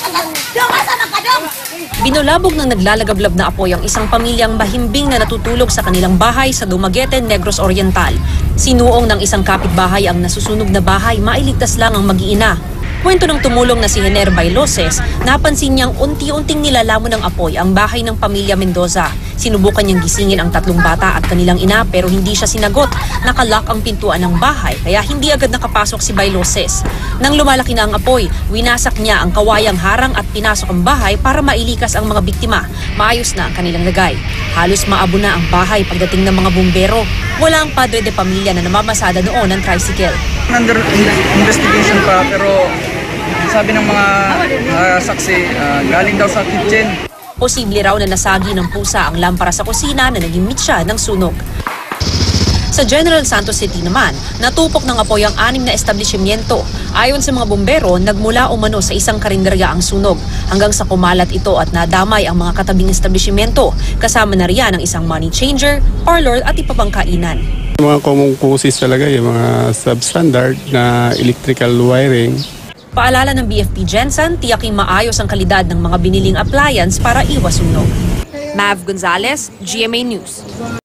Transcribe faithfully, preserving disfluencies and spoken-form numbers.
Binulabog ng naglalagablab na apoy ang isang pamilyang mahimbing na natutulog sa kanilang bahay sa Dumaguete, Negros Oriental. Sinuong ng isang kapitbahay ang nasusunog na bahay, mailigtas lang ang mag-iina. Kwento ng tumulong na si Hener Bailoses, napansin niyang unti-unting nilalamon ng apoy ang bahay ng pamilya Mendoza. Sinubukan niyang gisingin ang tatlong bata at kanilang ina pero hindi siya sinagot. Nakalock ang pintuan ng bahay kaya hindi agad nakapasok si Bailoses. Nang lumalaki na ang apoy, winasak niya ang kawayang harang at pinasok ang bahay para mailikas ang mga biktima. Maayos na ang kanilang lagay. Halos maabo na ang bahay pagdating ng mga bumbero. Wala ang padre de pamilya na namamasada noon ng tricycle. Under investigation pa pero sabi ng mga uh, saksi, uh, galing daw sa kitchen. Posible raw na nasagi ng pusa ang lampara sa kusina na naging mitsa ng sunog. Sa General Santos City naman, natupok ng apoy ang anim na establishmento. Ayon sa mga bumbero, nagmula umano sa isang karinderya ang sunog hanggang sa kumalat ito at nadamay ang mga katabing establishmento. Kasama na riyan ang isang money changer, parlor at iba pang kainan. Mga common causes talaga yung mga substandard na electrical wiring. Paalala ng B F P Gensan, tiyaking maayos ang kalidad ng mga biniling appliance para iwas sunog. Mav Gonzalez, G M A News.